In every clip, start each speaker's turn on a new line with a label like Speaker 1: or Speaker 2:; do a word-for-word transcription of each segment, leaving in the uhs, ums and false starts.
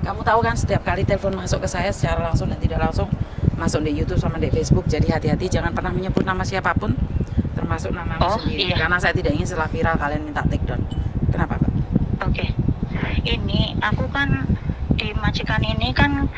Speaker 1: kamu tahu kan setiap kali telepon masuk ke saya secara langsung dan tidak langsung masuk di YouTube sama di Facebook. Jadi hati-hati, jangan pernah menyebut nama siapapun, termasuk namamu
Speaker 2: Oh,
Speaker 1: sendiri.
Speaker 2: iya.
Speaker 1: Karena saya tidak ingin setelah viral kalian minta take down. Kenapa, Mbak?
Speaker 2: Oke. Ini aku kan di majikan ini kan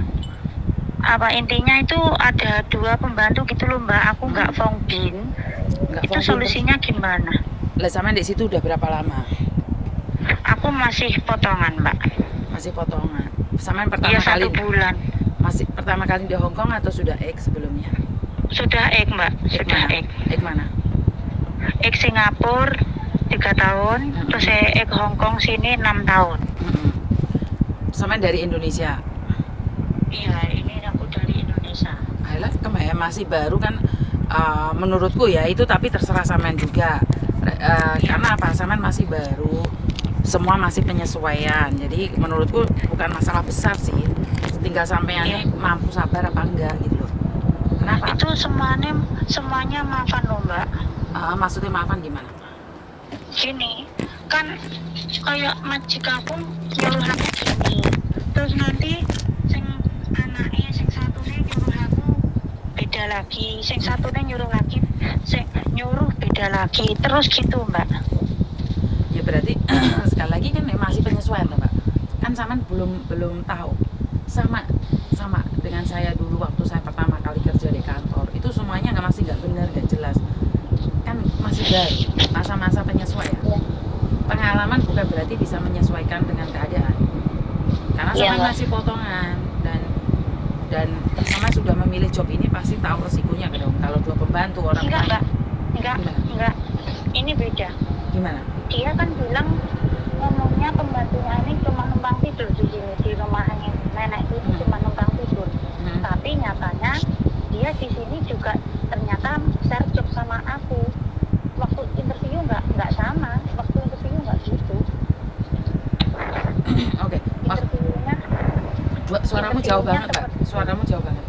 Speaker 2: apa intinya itu ada dua pembantu gitu loh Mbak. Aku nggak fongbin.
Speaker 1: Nggak
Speaker 2: Itu
Speaker 1: fongbin.
Speaker 2: solusinya gimana?
Speaker 1: Lah sama di situ udah berapa lama?
Speaker 2: Aku masih potongan Mbak.
Speaker 1: Masih potongan. Sama yang pertama
Speaker 2: Iya
Speaker 1: kali.
Speaker 2: satu bulan.
Speaker 1: Masih pertama kali di Hong Kong atau sudah X sebelumnya?
Speaker 2: Sudah ek Mbak.
Speaker 1: X
Speaker 2: Sudah
Speaker 1: mana?
Speaker 2: ek.
Speaker 1: X mana?
Speaker 2: Ek Singapura tiga tahun.
Speaker 1: Mm-mm.
Speaker 2: Terus saya ek Hong Kong sini enam tahun.
Speaker 1: Mm-mm. Sama dari Indonesia.
Speaker 2: Iya ini aku dari Indonesia.
Speaker 1: Ayolah, kemarin masih baru kan, uh, menurutku ya itu, tapi terserah Samen juga. Uh, karena apa? Samen masih baru, semua masih penyesuaian. Jadi menurutku bukan masalah besar sih. Tinggal sampeannya mampu sabar apa enggak gitu loh. Kenapa?
Speaker 2: Itu semuanya semuanya maafan loh Mbak.
Speaker 1: Uh, maksudnya maafan gimana?
Speaker 2: Gini kan kayak majikaku nyuruh aku gini, terus nanti sing anaknya sing satunya nyuruh aku beda lagi, sing satunya nyuruh lagi sing nyuruh beda lagi, terus gitu Mbak.
Speaker 1: Ya berarti sekali lagi kan masih penyesuaian tuh Mbak. Kan Samen belum belum tahu. Sama sama dengan saya dulu waktu saya pertama kali kerja di kantor, itu semuanya nggak masih nggak benar, nggak jelas. Kan masih baru, masa-masa penyesuaian. Pengalaman bukan berarti bisa menyesuaikan dengan keadaan. Karena
Speaker 2: Iya,
Speaker 1: Samen
Speaker 2: Mbak.
Speaker 1: masih potongan dan dan Samen sudah memilih job ini pasti tahu resikonya kan dong. Kalau dua pembantu orang
Speaker 2: Enggak
Speaker 1: kaya.
Speaker 2: Mbak, enggak,
Speaker 1: Gimana?
Speaker 2: enggak, ini beda.
Speaker 1: Gimana?
Speaker 2: Dia kan bilang ngomongnya pembantunya ini cuma numpang tidur di sini, di rumahnya nenek itu
Speaker 1: Hmm.
Speaker 2: cuma numpang tidur.
Speaker 1: Hmm.
Speaker 2: Tapi nyatanya dia di sini juga ternyata share job sama aku. Waktu interview nggak nggak sama, waktu interview nggak gitu.
Speaker 1: Oke. Mas,
Speaker 2: Interviewnya
Speaker 1: dua- suaramu jauh banget Mbak. Suaramu jauh banget.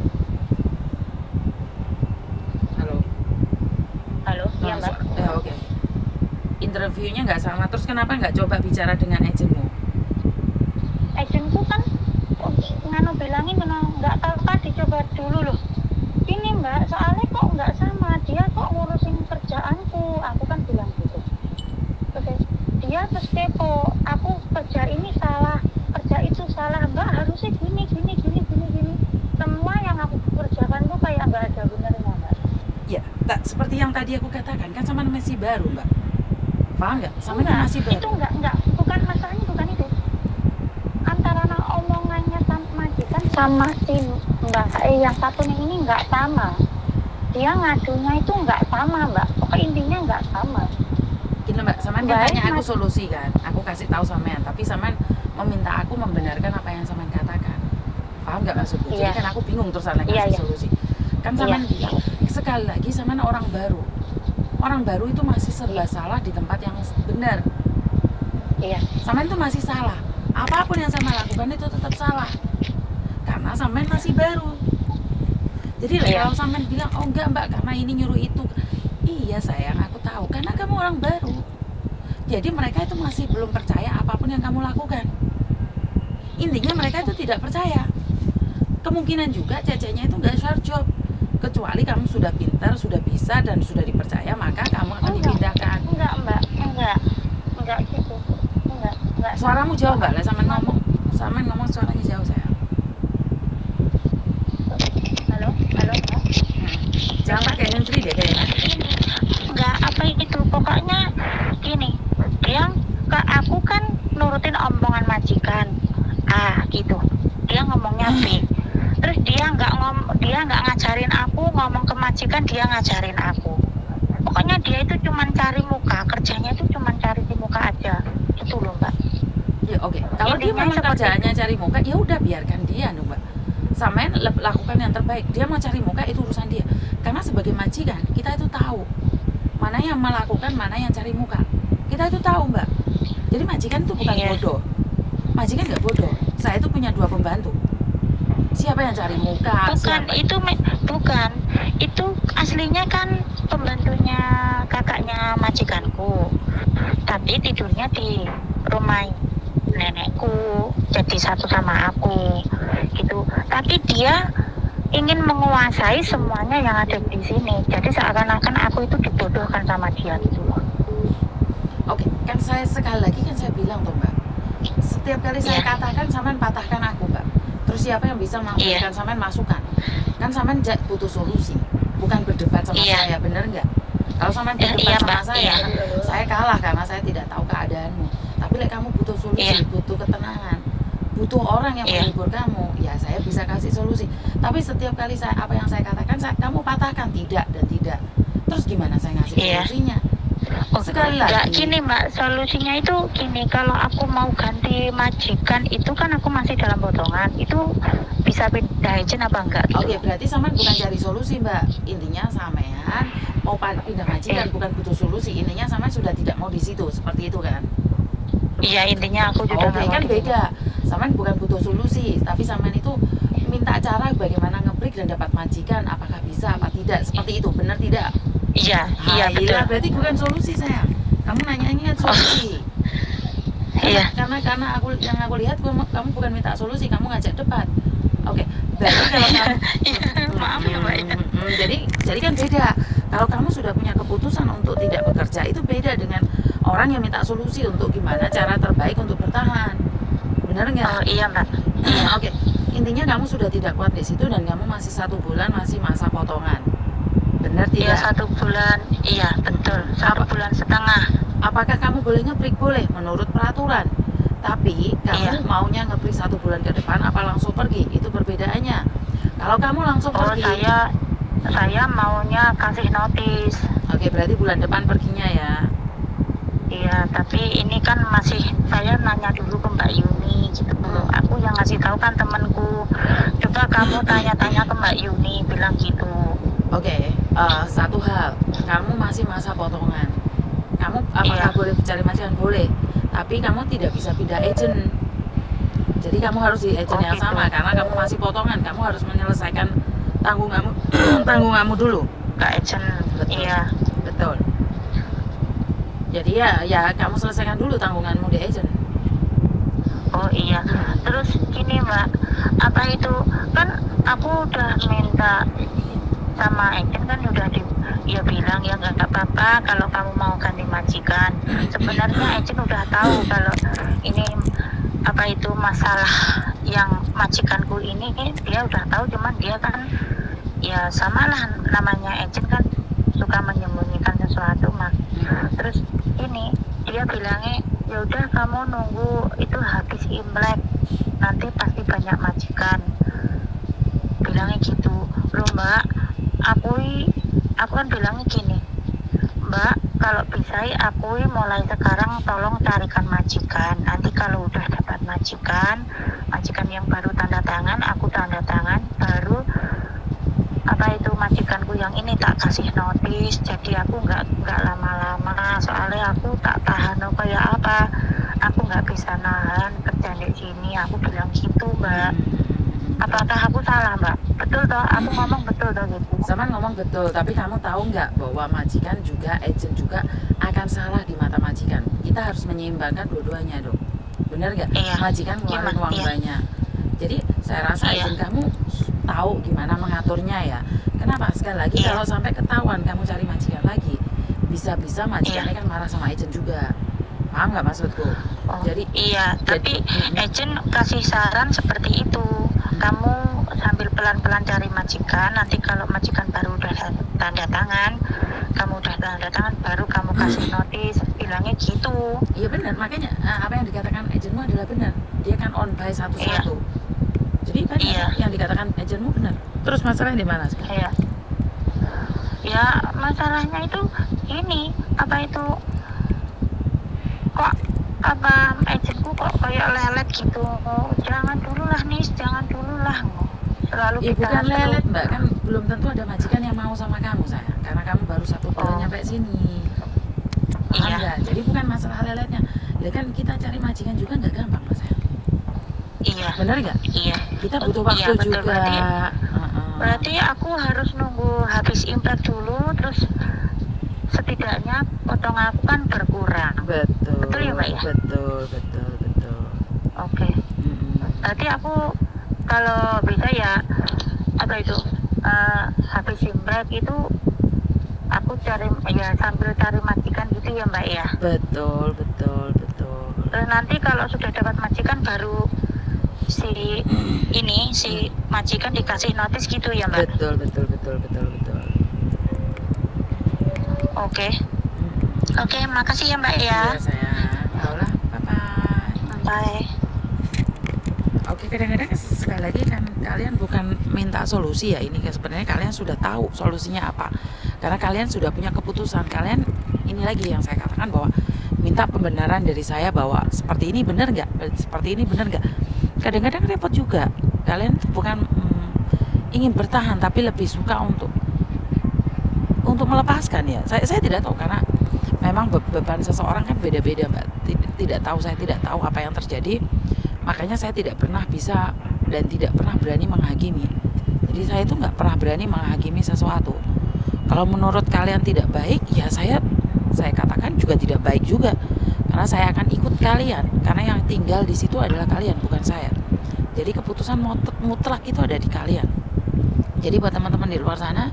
Speaker 1: Halo.
Speaker 2: halo, iya
Speaker 1: Nah,
Speaker 2: Mbak.
Speaker 1: su- ya, oke. Interviewnya nggak sama, terus kenapa nggak coba bicara dengan agentmu?
Speaker 2: Agentku kan oh, nganu bilangin ngano, nggak tahu kan dicoba dulu loh. Ini Mbak, soalnya kok nggak sama, dia kok ngurusin kerjaanku, aku kan bilang gitu. Terus dia terus kepo, aku kerja ini salah, kerja itu salah Mbak, harusnya gini gini gini gini gini. Semua yang aku kerjakan tuh kayak nggak ada benernya Mbak.
Speaker 1: Ya, tak seperti yang tadi aku katakan, kan Samen masih baru Mbak. Paham nggak? Samen
Speaker 2: Enggak,
Speaker 1: masih baru.
Speaker 2: itu enggak enggak, bukan masalahnya bukan itu. Antara nah, omongannya sama majikan sama si Mbak eh, yang satunya ini nggak sama. Dia ngadunya itu nggak sama Mbak. Pokoknya intinya nggak sama.
Speaker 1: Gini Mbak, Samen kan
Speaker 2: Baik,
Speaker 1: tanya aku
Speaker 2: Mas.
Speaker 1: solusi kan. Aku kasih tahu Samen, tapi Samen meminta aku membenarkan apa yang Samen katakan. Paham nggak maksudku? Jadi
Speaker 2: Iya.
Speaker 1: kan aku bingung terus ada
Speaker 2: Iya,
Speaker 1: ngasih
Speaker 2: iya.
Speaker 1: solusi. Kan Samen
Speaker 2: Iya.
Speaker 1: bilang, sekali lagi Samen orang baru. Orang baru itu masih serba salah di tempat yang benar.
Speaker 2: Iya.
Speaker 1: Samen itu masih salah. Apapun yang Samen lakukan itu tetap salah. Karena Samen masih baru. Jadi
Speaker 2: Iya.
Speaker 1: kalau Samen bilang, oh enggak Mbak, karena ini nyuruh itu. Iya sayang, aku tahu. Karena kamu orang baru. Jadi mereka itu masih belum percaya apapun yang kamu lakukan. Intinya mereka itu tidak percaya. Kemungkinan juga cecenya itu nggak share job. Kecuali kamu sudah pintar, sudah bisa, dan sudah dipercaya, maka kamu akan
Speaker 2: Enggak.
Speaker 1: dipindahkan.
Speaker 2: Enggak Mbak, enggak. Enggak gitu. Enggak, enggak.
Speaker 1: Suaramu jauh Mbak, lah Samen ngomong. Samen ngomong suaranya jauh sayang.
Speaker 2: Halo, halo Mbak.
Speaker 1: Jangan pakai handsfree deh kayaknya.
Speaker 2: Enggak apa itu, pokoknya gini, dia ke aku kan nurutin omongan majikan ah gitu, dia ngomongnya B, terus dia nggak ngom dia nggak ngajarin aku, ngomong ke majikan dia ngajarin aku. Pokoknya dia itu cuman cari muka, kerjanya itu cuman cari di muka aja, itu loh Mbak.
Speaker 1: Ya oke, kalau dia
Speaker 2: Intinya
Speaker 1: memang
Speaker 2: seperti
Speaker 1: kerjaannya cari muka, ya udah biarkan dia nih Mbak. Samen le- lakukan yang terbaik. Dia mau cari muka itu urusan dia. Karena sebagai majikan kita itu tahu mana yang melakukan, mana yang cari muka. Kita itu tahu Mbak. Jadi majikan itu bukan
Speaker 2: Iya.
Speaker 1: bodoh. Majikan nggak bodoh. Saya itu punya dua pembantu. Siapa yang cari muka?
Speaker 2: Bukan
Speaker 1: Siapa?
Speaker 2: itu me- bukan itu aslinya kan pembantunya kakaknya majikanku, tapi tidurnya di rumah nenekku, jadi satu sama aku gitu. Tapi dia ingin menguasai semuanya yang ada di sini. Jadi seakan-akan aku itu dibodohkan sama dia gitu loh.
Speaker 1: Oke, kan saya sekali lagi kan saya bilang tuh Mbak, setiap kali saya
Speaker 2: Iya.
Speaker 1: katakan Saman patahkan aku Mbak. Terus siapa yang bisa memberikan
Speaker 2: Iya.
Speaker 1: Saman masukan? Kan Saman ja- butuh solusi, bukan berdebat sama
Speaker 2: Iya.
Speaker 1: saya, bener nggak? Kalau Saman
Speaker 2: Eh,
Speaker 1: berdebat
Speaker 2: iya,
Speaker 1: sama
Speaker 2: Mbak.
Speaker 1: saya,
Speaker 2: Iya.
Speaker 1: saya kalah karena saya tidak tahu keadaanmu. Tapi like, kamu butuh solusi,
Speaker 2: Iya.
Speaker 1: butuh ketenangan, butuh orang yang
Speaker 2: Iya.
Speaker 1: menghibur kamu, ya saya bisa kasih solusi. Tapi setiap kali saya apa yang saya katakan, saya, kamu patahkan tidak dan tidak. Terus gimana saya ngasih
Speaker 2: Iya.
Speaker 1: solusinya?
Speaker 2: Oh,
Speaker 1: Sekali
Speaker 2: enggak,
Speaker 1: lagi.
Speaker 2: gini Mbak, solusinya itu gini, kalau aku mau ganti majikan itu kan aku masih dalam potongan, itu bisa pindah agent apa enggak gitu.
Speaker 1: Oke, berarti Saman bukan cari solusi Mbak. Intinya Saman mau pa- pindah majikan,
Speaker 2: Iya.
Speaker 1: bukan butuh solusi. Intinya Saman sudah tidak mau di situ, seperti itu kan?
Speaker 2: Iya, intinya aku juga
Speaker 1: Oke,
Speaker 2: nggak
Speaker 1: kan
Speaker 2: mau di-
Speaker 1: beda. Saman bukan butuh solusi, tapi Saman itu minta cara bagaimana ngebreak dan dapat majikan, apakah bisa apa tidak, seperti itu, benar tidak?
Speaker 2: Iya, iya
Speaker 1: Ah,
Speaker 2: betul.
Speaker 1: berarti bukan solusi sayang. Kamu nanyanya solusi.
Speaker 2: Iya.
Speaker 1: Karena karena aku yang aku lihat kamu, kamu bukan minta solusi, kamu ngajak debat. Oke, berarti kalau kamu
Speaker 2: Iya, maaf ya Mbak.
Speaker 1: Hmm, hmm, jadi jadi kan beda. Kalau kamu sudah punya keputusan untuk tidak bekerja, itu beda dengan orang yang minta solusi untuk gimana cara terbaik untuk bertahan. Benar nggak?
Speaker 2: Oh iya Mbak.
Speaker 1: Oke, intinya kamu sudah tidak kuat di situ dan kamu masih satu bulan masih masa potongan. Benar
Speaker 2: Iya,
Speaker 1: tidak?
Speaker 2: satu bulan, iya betul, satu
Speaker 1: Apa-
Speaker 2: bulan setengah.
Speaker 1: Apakah kamu boleh nge-break? Boleh, menurut peraturan. Tapi kamu
Speaker 2: Iya.
Speaker 1: maunya nge-break satu bulan ke depan apa langsung pergi? Itu perbedaannya. Kalau kamu langsung
Speaker 2: Oh
Speaker 1: pergi,
Speaker 2: saya, saya maunya kasih notis.
Speaker 1: oke berarti bulan depan perginya ya.
Speaker 2: Iya, tapi ini kan masih saya nanya dulu ke Mbak Yuni gitu loh. Aku yang ngasih tahu kan temanku. Coba kamu tanya-tanya ke Mbak Yuni, bilang gitu.
Speaker 1: Oke, eh, satu hal, kamu masih masa potongan. Kamu apakah
Speaker 2: Iya.
Speaker 1: boleh cari majikan? Boleh, tapi kamu tidak bisa pindah agent. Jadi kamu harus di agent
Speaker 2: Oh,
Speaker 1: yang
Speaker 2: gitu.
Speaker 1: sama karena kamu masih potongan. Kamu harus menyelesaikan tanggung kamu tanggung kamu dulu.
Speaker 2: Ke agent.
Speaker 1: Betul.
Speaker 2: Iya.
Speaker 1: Betul. Jadi ya ya kamu selesaikan dulu tanggunganmu di agent.
Speaker 2: Oh iya. Terus gini Mbak, apa itu kan aku udah minta sama agent kan udah di ya bilang ya nggak apa-apa kalau kamu mau ganti majikan. Sebenarnya agent udah tahu kalau ini apa itu masalah yang majikanku ini dia udah tahu, cuman dia kan ya samalah namanya agent kan suka menyembunyikan sesuatu mah. Terus ini dia bilangnya ya udah kamu nunggu itu habis Imlek nanti pasti banyak majikan, bilangnya gitu loh Mbak. Aku aku kan bilangnya gini, Mbak kalau bisa aku mulai sekarang tolong carikan majikan, nanti kalau udah dapat majikan majikan yang baru tanda tangan aku tanda tangan baru apa itu majikanku yang ini tak kasih notis, jadi aku nggak nggak lama-lama soalnya aku tak tahan apa ya apa aku nggak bisa nahan kerja di sini, aku bilang gitu Mbak. Apakah aku salah Mbak? Betul toh, aku ngomong betul toh gitu.
Speaker 1: Sama ngomong betul, tapi kamu tahu nggak bahwa majikan juga, agent juga akan salah di mata majikan. Kita harus menyeimbangkan dua-duanya dong. Bener nggak?
Speaker 2: Iya.
Speaker 1: Majikan ngeluarin
Speaker 2: Gimana?
Speaker 1: uang
Speaker 2: Iya.
Speaker 1: banyak. Jadi saya rasa
Speaker 2: Iya.
Speaker 1: agent kamu tahu gimana mengaturnya ya. Kenapa? Sekali lagi
Speaker 2: Iya.
Speaker 1: kalau sampai ketahuan kamu cari majikan lagi, bisa-bisa majikannya
Speaker 2: Iya.
Speaker 1: kan marah sama agent juga. Paham nggak maksudku?
Speaker 2: Oh,
Speaker 1: Jadi
Speaker 2: iya, tapi
Speaker 1: Mm-mm.
Speaker 2: agent kasih saran seperti itu. Kamu sambil pelan-pelan cari majikan, nanti kalau majikan baru udah tanda tangan, kamu udah tanda tangan, baru kamu kasih notis, bilangnya gitu.
Speaker 1: iya benar, makanya eh, apa yang dikatakan agentmu adalah benar. Dia kan on by satu-satu. Jadi kan
Speaker 2: Iya.
Speaker 1: yang dikatakan agentmu benar. Terus masalahnya di mana sekarang?
Speaker 2: Iya. Ya, masalahnya itu ini, apa itu kok apa agentku kok kayak lelet gitu. Oh, jangan dulu lah nis, jangan dulu lah. Selalu
Speaker 1: Ya
Speaker 2: kita
Speaker 1: bukan
Speaker 2: terus.
Speaker 1: lelet mbak, kan belum tentu ada majikan yang mau sama kamu sayang. Karena kamu baru satu bulan
Speaker 2: Oh.
Speaker 1: nyampe sini. Paham
Speaker 2: Iya.
Speaker 1: nggak? Jadi bukan masalah leletnya. Ya kan kita cari majikan juga nggak gampang mas sayang.
Speaker 2: Iya.
Speaker 1: Benar nggak?
Speaker 2: Iya.
Speaker 1: Kita butuh
Speaker 2: Iya,
Speaker 1: waktu
Speaker 2: betul.
Speaker 1: juga.
Speaker 2: Berarti-
Speaker 1: Heeh.
Speaker 2: Berarti aku harus nunggu habis Imlek dulu, terus setidaknya potong aku kan berkurang.
Speaker 1: Betul.
Speaker 2: Betul ya, Mbak, ya?
Speaker 1: Betul, betul, betul.
Speaker 2: Oke.
Speaker 1: Mm-mm.
Speaker 2: Berarti aku kalau bisa ya apa itu eh, habis imprek itu aku cari ya sambil cari majikan gitu ya Mbak ya.
Speaker 1: Betul, betul, betul.
Speaker 2: Terus nanti kalau sudah dapat majikan baru si ini si majikan dikasih notis gitu ya Mbak.
Speaker 1: Betul, betul, betul, betul, betul.
Speaker 2: Oke.
Speaker 1: Mm.
Speaker 2: Oke, makasih ya Mbak ya.
Speaker 1: Iya sayang. Taulah, bye-bye.
Speaker 2: Bye.
Speaker 1: Oke, kadang-kadang sekali lagi kan kalian bukan minta solusi ya, ini kan sebenarnya kalian sudah tahu solusinya apa, karena kalian sudah punya keputusan. Kalian ini lagi yang saya katakan bahwa minta pembenaran dari saya bahwa seperti ini benar nggak, seperti ini benar nggak. Kadang-kadang repot juga, kalian bukan hmm, ingin bertahan tapi lebih suka untuk untuk melepaskan ya. Saya saya tidak tahu, karena memang beban seseorang kan beda-beda Mbak. Tidak, tidak tahu, saya tidak tahu apa yang terjadi. Makanya saya tidak pernah bisa dan tidak pernah berani menghakimi. Jadi saya itu nggak pernah berani menghakimi sesuatu. Kalau menurut kalian tidak baik, ya saya saya katakan juga tidak baik juga. Karena saya akan ikut kalian. Karena yang tinggal di situ adalah kalian, bukan saya. Jadi keputusan mutlak itu ada di kalian. Jadi buat teman-teman di luar sana,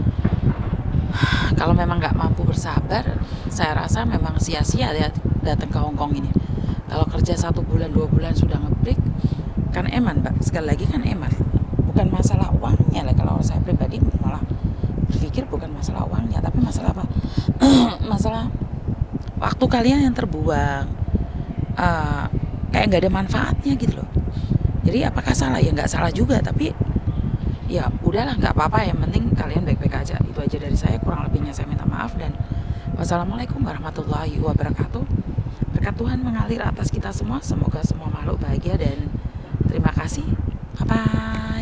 Speaker 1: kalau memang nggak mampu bersabar, saya rasa memang sia-sia ya datang ke Hong Kong ini. Kalau kerja satu bulan dua bulan sudah ngebreak, kan eman Mbak. Sekali lagi kan eman, bukan masalah uangnya lah. Kalau saya pribadi malah berpikir bukan masalah uangnya, tapi masalah apa? Masalah waktu kalian yang terbuang, uh, kayak nggak ada manfaatnya gitu loh. Jadi apakah salah? Ya nggak salah juga, tapi ya udahlah, nggak apa-apa. Yang penting kalian baik-baik aja. Itu aja dari saya. Kurang lebihnya saya minta maaf, dan wassalamualaikum warahmatullahi wabarakatuh. Berkat Tuhan mengalir atas kita semua. Semoga semua makhluk bahagia, dan terima kasih. Bye-bye.